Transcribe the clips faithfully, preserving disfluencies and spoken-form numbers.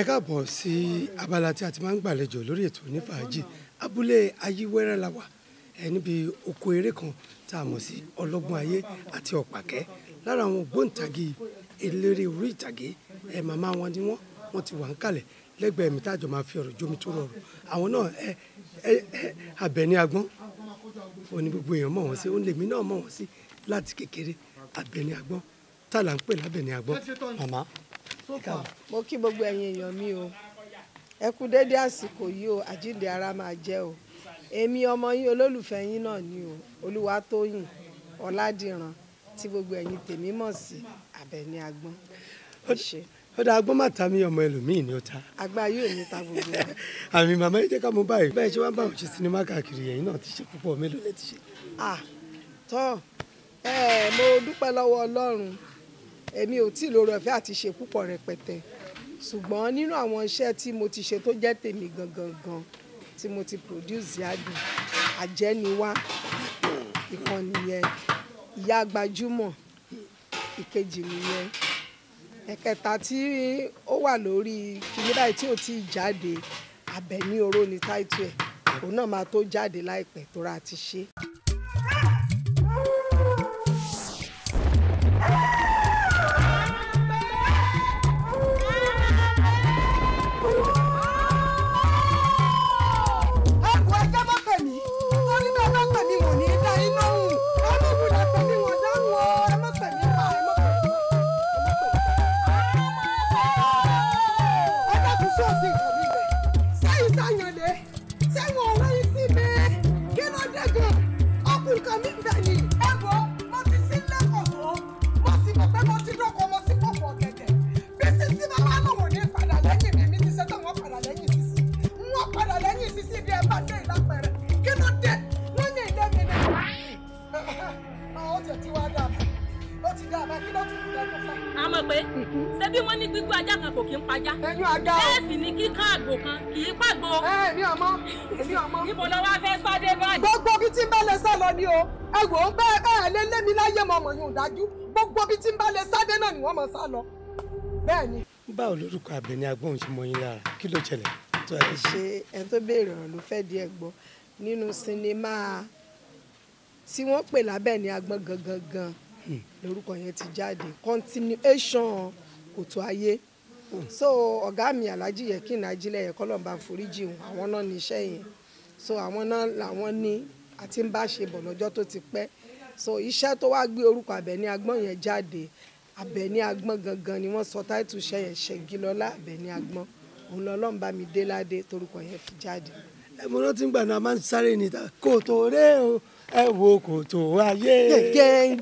ẹ káàbọ̀ sí abala tí a ti máa ń gbàlejò lórí ètò onífàájì abúlé ayíwẹ́rẹ́ la wà ẹ níbi oko eré kan tá a mọ̀ sí ọlọ́gbọ́n ayé àti ọ̀pàkẹ́ lára àwọn ògbóǹtagì eléré orí ìtàgé ẹ màmá wọn ni wọ́n wọ́n ti wà ń kalẹ̀ lẹ́gbẹ̀ẹ́ mi tájọ máa fi ọ̀rọ̀ jómi tó rọrùn àwọn náà ẹ ẹ ẹ Abeni Agbon òní gbogbo èèyàn mọ̀ wọ́n sí òun lèmi náà mọ̀ wọ́n sí láti kékeré Abeni Agbon tá là ń pè l'Abeni Agbon màmá. Mo kí gbogbo ẹ̀yin èèyàn mi o ẹ kú dédé àsìkò yìí o àjíǹde ara máa jẹ́ o èmi ọmọ yín olólùfẹ́ yín náà ni o Oluwatoyin Oladiran tí gbogbo ẹ̀yin tèmi mọ̀ sí Abeni Agbon. ó dá agbọ́n màtá mi ọmọ ẹlòmíì ni ó ta. àgbà yóò ní ta gbogbo wa. àmì màmá yìí jẹ́ ká mú báyìí bẹ́ẹ̀ ṣe wá bá òṣì sinimá káàkiri ẹ̀yin náà ti ṣe púpọ̀ mélòó lẹ́ ti ṣe. ah tọ́ ẹ mo dúpẹ́ lọ́wọ́ Ọlọ́run èmi ò tí ì lóore ọ̀fẹ́ àti ṣe púpọ̀ rẹpẹtẹ ṣùgbọ́n nínú àwọn iṣẹ́ tí mo ti ṣe tó jẹ́ tèmi gangan gan tí mo ti produce yàgbé àjẹniwá ìkànnì yẹn ìyá gbajúmọ̀ ìkejì nìyẹn ẹ̀kẹta tí ó wà lórí kìnìún báyìí tí ò tí ì jáde Abeni oró ni táìtù ẹ̀ òun náà máa tó jáde láìpẹ́ tó ra ti ṣe. àmọ́ pé ṣé bí wọ́n ní gbígbó ajá kan kò kí ń pajá bẹ́ẹ̀ sì ni kíkán àgbò kan kì í pàgbò. èmi ọmọ èmi ọmọ. níbo lọ wá fẹ́ sọ́dé báyìí. gbogbo bí tí ń bá lè sá lọ ni o ẹ wò ó bẹ́ẹ̀ bẹ́ẹ̀ lé lémi láyé mọ̀ mọ̀ yóò dájú gbogbo bí tí ń bá lè sáde náà ni wọ́n mọ̀ sá lọ. bẹ́ẹ̀ ni. báwo lórúkọ Abeni Agbon ṣe mọ yín lára kí ló ṣẹlẹ̀ tó ẹ ṣe ẹni tó béèrè ọ̀rọ̀ ló fẹ́ di ẹ̀ gbọ́ nínú sinimá tí wọ́n pè l'Abeni Agbon gangan gan lórúkọ yẹn ti jáde continuation Kòtò Ayé so ọ̀gá mi Alhaji Yekin Ajílẹ̀ yẹn kọ́lọ́mbà foríjì wọn àwọn náà ní iṣẹ́ yẹn so àwọn náà làwọn ní àti ń bá ṣe bọ̀ lọ́jọ́ tó ti pẹ́ so iṣẹ́ tó wá gbé orúkọ Abeni Agbon yẹn jáde Abeni Agbon gangan ni wọ́n sọ táìtù iṣẹ́ yẹn Ṣẹ̀gilọ́lá Abeni Agbon òun lọ́lọ́run bá mi dé ládé torúkọ yẹn fi jáde. ẹ mo rántí gbà náà máa ń sáré níta Kòtò rẹ o ẹ wo Kòtò Ayé.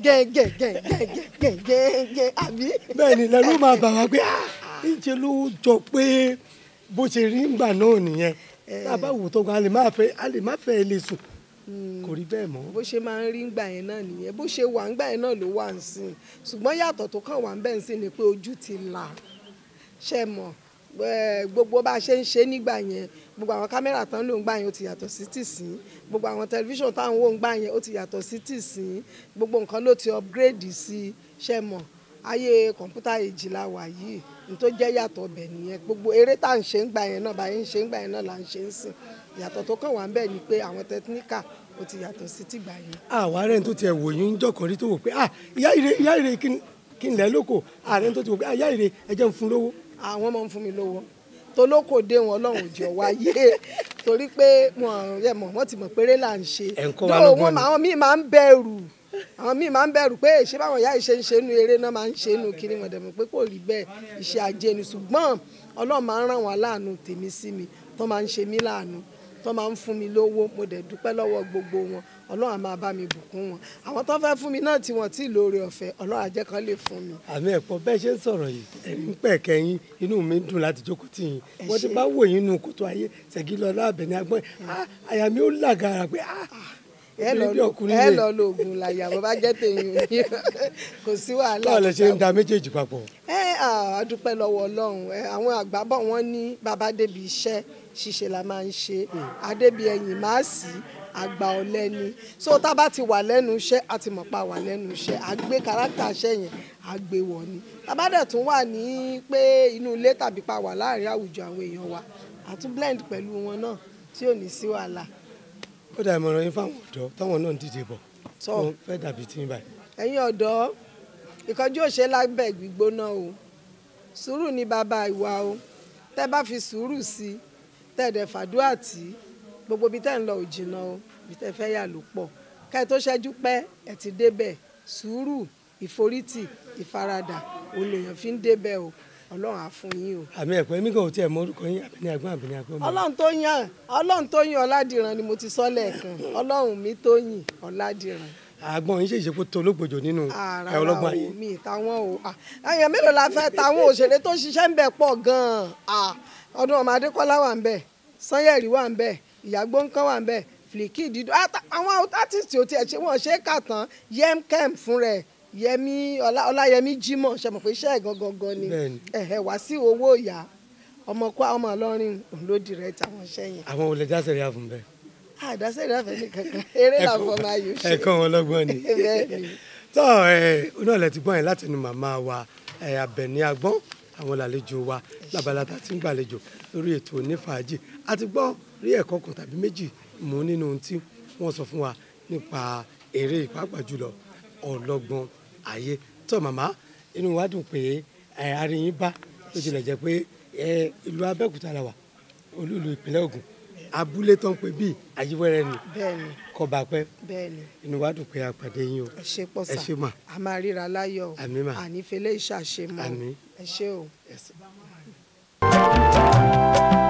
gẹ́gẹ́gẹ́gẹ́gẹ́gẹ́gẹ́ àbí. bẹ́ẹ̀ ni lẹ́nu máa bà wá pé níṣẹ́ ló jọ pé bó ṣe rí ńgbà náà nìyẹn tá a bá wò tó gan a lè má fẹ́ a lè má fẹ́ lè sùn kò rí bẹ́ẹ̀ mọ́. bó ṣe máa ń rí ńgbà yẹn náà nìyẹn bó ṣe wà ńgbà yẹn náà ló wà ń sìn ṣùgbọ́n yàtọ̀ tó kàn wà ń bẹ́ẹ̀ ń sìn ni pé ojú ti là ṣe mọ̀ gbogbo bá a ṣe ń ṣe nígbà yẹn gbogbo àwọn kámẹ́rà tán ló ń gbà yẹn ó ti yàtọ̀ sí tìsín gbogbo àwọn tẹlifíṣàn táwọn wò ń gbà yẹn ó ti yàtọ̀ sí tìsín gbogbo nǹkan ló ti upgrade sí ṣe mọ̀ ayé kọ̀ǹpútà èjì la wà yìí ní tó jẹ́ yàtọ̀ ọbẹ̀ nìyẹn gbogbo eré tá à ń ṣe ń gbà yẹn náà bá yẹn ń ṣe ń gbà yẹn náà là ń ṣe ń sìn ìyàtọ̀ tó kàn wá ń bẹ̀ ni pé àwọn tẹkíníkà ó ti yàtọ̀ sí tìgbà yẹn. àwa rẹ̀ tó tiẹ̀ wò yín jọ̀kan rí tó wò pé ìyá ìre ìyá ìre kí n lẹ́ lóko ààrẹ tó ti wò pé ìyá ìre ẹ jẹ́ ń fún lówó. àwọn máa ń fún mi lówó tolóko dé wọn Ọlọ́run jọ wáyé torí pé wọn yẹ mọ wọn ti mọ péré là ń ṣe dóò àwọn míì máa ń bẹ̀rù àwọn míì máa ń bẹ̀rù pé ṣé báwọn ìyá ìṣe ń ṣe inú eré náà máa ń ṣe inú kiri wọn dẹ̀mọ̀ pé kò rí bẹ́ẹ̀ iṣẹ́ ajé ni ṣùgbọ́n Ọlọ́run máa ń ràn wọ́n láàánú tèmi sí mi tó máa ń ṣe mí láàánú tó máa ń fún mi lówó mo dẹ̀ dúpẹ́ lọ́wọ́ gbogbo wọn Ọlọ́run á máa bá mi bùkún wọn àwọn tó fẹ́ fún mi náà tí wọ́n ti lóore ọ̀fẹ́ Ọlọ́run á jẹ́ kán lè fún mi. àmì ẹ̀pọ̀ bẹ́ẹ̀ ṣe ń sọ̀rọ̀ yìí ẹ̀rí ń pẹ̀ kẹ́yìn inú mi ń dùn láti jókòó tì yín wọ́n ti bá wò yín nù Kòtò Ayé Ṣẹ̀gilọ́lá Abeni Agbon àyà mi ó làgàrà pé ẹ lọ lo oògùn làyà bó bá jẹ́ tèyún ni kò sí wàhálà. báwo lẹ ṣe ń da méjèèjì papọ̀. ẹ a dúpẹ́ lọ́wọ́ Ọlọ́run àwọn àgbà bọ̀ wọ́n ní bàbá débi iṣẹ́ ṣíṣe la máa ń ṣe adébíyẹyìn máa sí àgbà ọ̀lẹ ni so tá a bá ti wà lẹ́nu iṣẹ́ a ti mọ̀ pa wà lẹ́nu iṣẹ́ a gbé kárátà iṣẹ́ yẹn a gbé wọ̀ ni tá a bá dẹ̀ tún wà ní pé inú ilé tàbí pa wà láàrin àwùjọ àwọn èèyàn wa a tún blend pẹ̀lú wọn náà tí ò ní sí wàhálà. ó dà ìmọ̀ràn yín fáwọn ọ̀dọ́ táwọn náà ń díje bọ̀ wọ́n fẹ́ dàbí tí ń báyìí. ẹ̀yin ọ̀dọ́ ìkọjú òṣè lábẹ́ gbígbóná o sùúrù ní bàbá ìwà o tẹ́ bá fi sùúrù sí tẹ́ dẹ̀ fàdúrà tí gbogbo ibi tẹ́ ń lọ ò jìnnà o ibi tẹ́ fẹ́ yà ló pọ̀ ká ẹ tó ṣẹ́jú pẹ́ ẹ ti débẹ̀ sùúrù ìforítì ìfaradà òun lèèyàn fi ń débẹ̀ o ọlọ́run á fún yín o. àmì ẹ̀pẹ́ mi kàn ó tiẹ̀ mọ orúkọ yín Abeni Agbon Abeni Agbon. ọlọ́run tó yàn ọlọ́run tó yàn Oladiran ni mo ti sọ lẹ́ẹ̀kan ọlọ́run mi tó yìn Oladiran. Àgbọn yín ṣèṣe kó tó olóògbòjò nínú ẹ ọlọ́gbọ́n ayé. mi táwọn o ẹyàn mélòó la fẹ́ táwọn òṣèré tó ṣiṣẹ́ ń bẹ̀ pọ̀ gan-an ọdún ọmọ Adékọ́lá wà ń bẹ̀ Sanyẹ̀rì wà ń bẹ̀ Ìyàgbó nǹkan wà ń bẹ̀ Fliki dídú àwọn artist ò tiẹ̀ ṣe wọ́n ṣe é kà tán Yemkem fún rẹ̀ Yẹmí Ọláyẹmí Jimoh ṣe mọ̀ pé iṣẹ́ ẹ̀ gangan ni ẹ̀hẹ̀ wá sí owó ìyá ọmọ kó ọmọ Ìlọrin òun ló direct àwọn iṣẹ́ yẹn. àwọn olè dáṣẹ́ rí àfún bẹ́ẹ̀. àdáṣẹ́ rí àfẹ́ nìkan kan eré làwọn máa yọ ṣe. ẹ̀kọ́ wọn lọ́gbọ́n ni. tó ẹ oní ọ̀lẹ́ ti gbọ́n yẹn láti nu màmá wa Abeni Agbon àwọn làlejò wa lábala tá a ti ń gbàlejò lórí ètò onífàájì a ti gbọ́ rí ẹ̀kọ́ kan tàbí méjì mú nínú ohun tí wọ́n sọ fún wa nípa eré ìpàápàá jùlọ ọlọ́gbọ́n ayé tó màmá inú wa dùn pé àríyìn bá tó tilẹ̀ jẹ́ pé ìlú Abẹ́òkúta la wà olúùlú ìpínlẹ̀ Ògùn abúlé tó ń pè bíi Ajíwẹ́rẹ́ ni Kọbapẹ́ inú wa dùn pé a pàdé yín o ẹ ṣé pọ̀ sà ẹ ṣé mà a máa ríra láyọ̀ ànífẹ́lẹ́ ìṣàṣemọ́ ẹ ṣé o.